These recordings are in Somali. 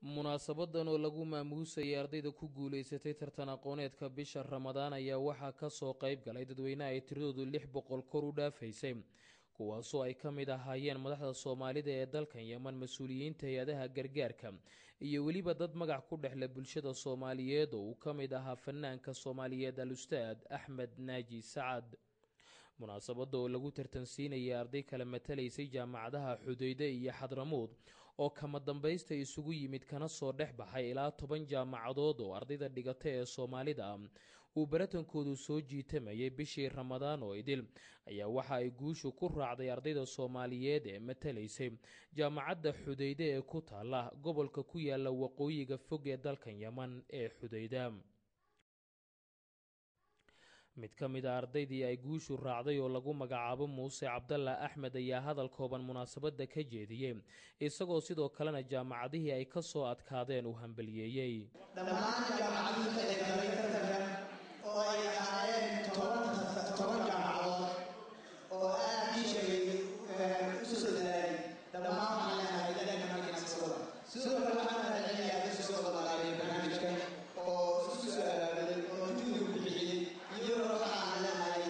munaasabadan oo lagu maamuusay ardayda ku guuleysatay tartan aqooneedka bisha Ramadaan ayaa waxaa ka soo qayb galay dadweyne ay tiradoodu 600 kor u dhaafaysay kuwaasoo ay ka mid ahaayeen madaxda Soomaalida ee dalkan Yemen, mas'uuliyiinta hay'adaha gargaarka iyo waliba dad magac ku dhexle bulshada Soomaaliyeed oo ka mid ahaa fanaanka Soomaaliyeed Al-Ustaad Axmed Naaji Sacad. munaasabada oo lagu tartansiinayay arday kala matalaysay jaamacadaha Xudayda iyo Xadramuud oo kama dambaysta isugu yimid kana soo dhex baxay ilaa 10 jaamacadood oo ardayda dhigata ee Soomaalida uu baratankoodu soo jiitamayay bishii Ramadaan oo idil ayaa waxa ay guushu ku raacday ardayda Soomaaliyeed ee matalaysay jaamacadda Xudayda ee ku taala gobolka ku yaala waqooyiga fog ee dalkan Yemen ee Xudayda. mid ka mid ah ardaydii ay guushu raacday oo lagu magacaabo Muuse Cabdalla Axmed ayaa hadal kooban munaasabada ka jeediyay isagoo sidoo kalena jaamacadihii ay ka soo adkaadeen u hambaliyeeyay. dhammaan jaamacadaha ee kala tartan oo ay ahaayeen 10 jaamacadood oo aad u sheegay u soo daalay dhammaan waxaan leeyahay dadka sidoo kale waxaan raaciyaa soo wadaagay barnaamijka oo soo aaday oo intuu bixiyay iyo waxaan leeyahay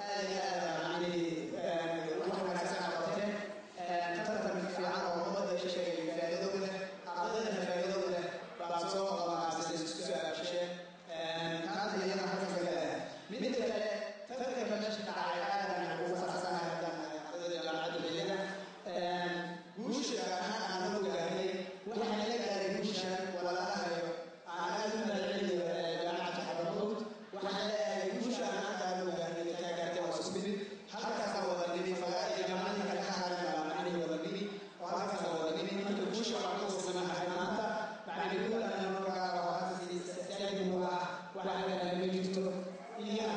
wax wanaagsan qabteen tartan fiican oo ummadda sheegay faa'iidooda ardayda faa'iidooda baa soo qabanaysa soo aasheen kaas ayana halka mid kale tartanka meesha dhacay aad ugu faraxsanahay ardayda jaamacadda Xudayda guusha aan loo gaaray waxaan la gaaray guusha walaalahayo aan aad u mahadcelinayo jaamacadda Xadramuud waxaan leeyahay guusha aan loo gaaray taageerada wasbid halkaas wada nidii fagaara jaamacadda kala xaaran baan wada nidii oo halkaas wada nidii marka guusha waxaan ku samahay maanta macna guulaha loo gaaro haasi saayidina waxaan leeyahay jirto iyo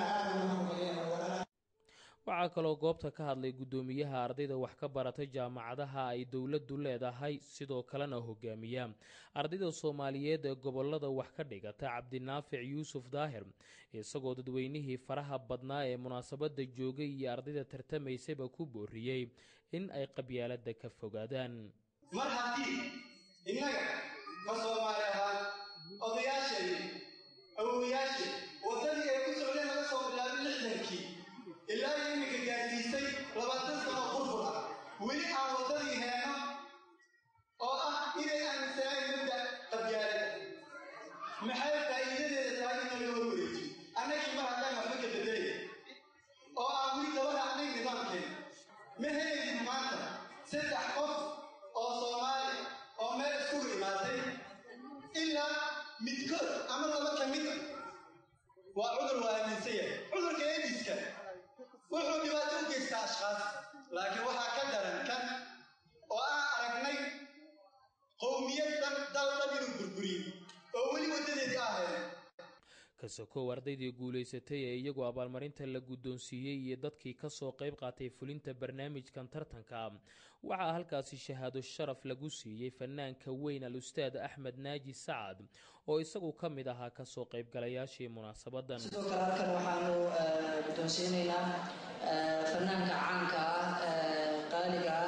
waxaa kaloo goobta ka hadlay gudoomiyaha ardayda wax ka baratay jaamacadaha ay dawladdu leedahay sidoo kalena hogaamiya ardayda Soomaaliyeed ee gobolada wax ka dhigata Cabdinaafic Yuusuf Daahir isagoo dadweynihii faraha badnaa ee munaasabada joogay iyo ardayda tartamaysayba ku booriyay in ay qabyaalada ka fogaadaan. mar haddii innaga ka Soomaaliyeed odayaashii awoowayaashii wadadii ay ku socdeen laga soo bilaabay 60kii ilaa iminka gaarsiisay 20 sano burbur ah weli aan wadadii heeno oo ah inay aaminsanay mudda qabyaalada maxay faa'iidadeeda tahay in laga horweeyo annagii mar haddaan waxba ka bedelay oo aan weli dabada anay nidaamkeena ma helaysid maanta 3 qof oo Soomaali oo meel isku imaaday ilaa midkood ama laba ka mid waa cudur waaminsiya cudurka eediska wuxuu dhibaato u geystaa ashqaas laakiin waxaa ka daran kan oo aan aragnay qowmiyadan dalban inuu burburiyo oo weli wadadeedii ahayd kasoo ardaydii guuleysatay ee iyagu abaalmarinta la guddoonsiiyay iyo dadkii ka soo qayb qaatay fulinta barnaamijkan tartanka waxaa halkaasi shahaado sharaf lagu siiyay fanaanka weyn Al-Ustaad Axmed Naaji Sacad oo isagu ka mid ahaa ka soo qaybgalayaashii munaasabadan. sidoo kale halkan waxaanu guddoonsiinaynaa fanaanka caanka qaaliga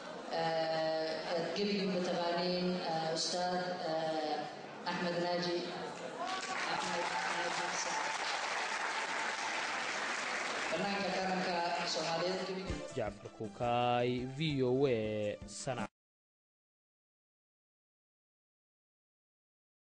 gebiga mataqaaniin Ustaad Axmed Naaji Jacfar Kukaay VOA Sana.